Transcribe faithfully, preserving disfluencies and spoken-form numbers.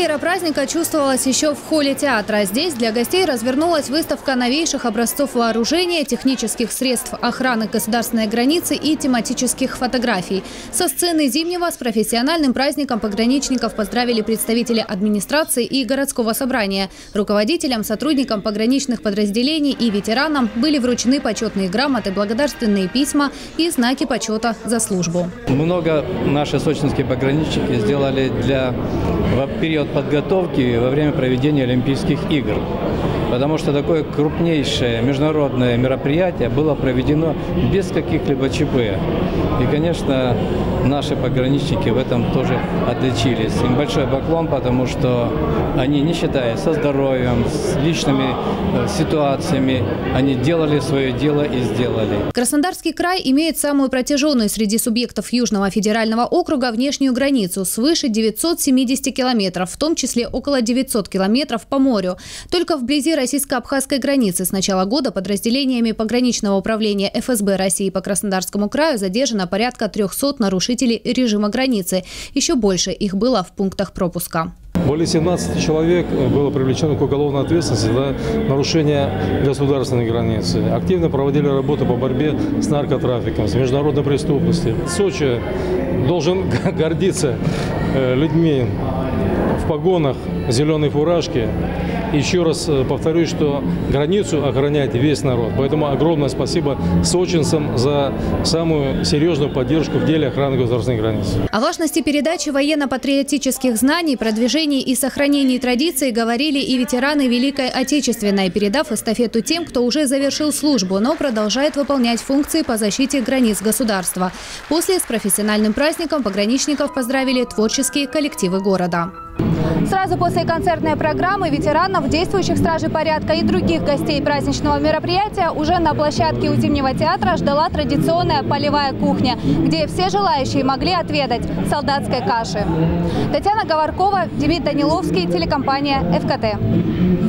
Атмосфера праздника чувствовалась еще в холле театра. Здесь для гостей развернулась выставка новейших образцов вооружения, технических средств охраны государственной границы и тематических фотографий. Со сцены Зимнего с профессиональным праздником пограничников поздравили представители администрации и городского собрания. Руководителям, сотрудникам пограничных подразделений и ветеранам были вручены почетные грамоты, благодарственные письма и знаки почета за службу. Много наши сочинские пограничники сделали для в период подготовки во время проведения Олимпийских игр. Потому что такое крупнейшее международное мероприятие было проведено без каких-либо ЧП. И, конечно, наши пограничники в этом тоже отличились. Им большой поклон, потому что они, не считаясь со здоровьем, с личными ситуациями, они делали свое дело и сделали. Краснодарский край имеет самую протяженную среди субъектов Южного федерального округа внешнюю границу свыше девятисот семидесяти километров, в том числе около девятисот километров по морю. Только вблизи российско-абхазской границы с начала года подразделениями пограничного управления эф эс бэ России по Краснодарскому краю задержано порядка трёхсот нарушителей режима границы. Еще больше их было в пунктах пропуска. Более семнадцати человек было привлечено к уголовной ответственности за нарушение государственной границы. Активно проводили работу по борьбе с наркотрафиком, с международной преступностью. Сочи должен гордиться людьми в погонах, зеленой фуражке. Еще раз повторюсь, что границу охраняет весь народ. Поэтому огромное спасибо сочинцам за самую серьезную поддержку в деле охраны государственной границы. О важности передачи военно-патриотических знаний, продвижении и сохранении традиций говорили и ветераны Великой Отечественной, передав эстафету тем, кто уже завершил службу, но продолжает выполнять функции по защите границ государства. После с профессиональным праздником пограничников поздравили творческие коллективы города. Сразу после концертной программы ветеранов, действующих стражей порядка и других гостей праздничного мероприятия уже на площадке у Зимнего театра ждала традиционная полевая кухня, где все желающие могли отведать солдатской каши. Татьяна Говоркова, Демид Даниловский, телекомпания эф ка тэ.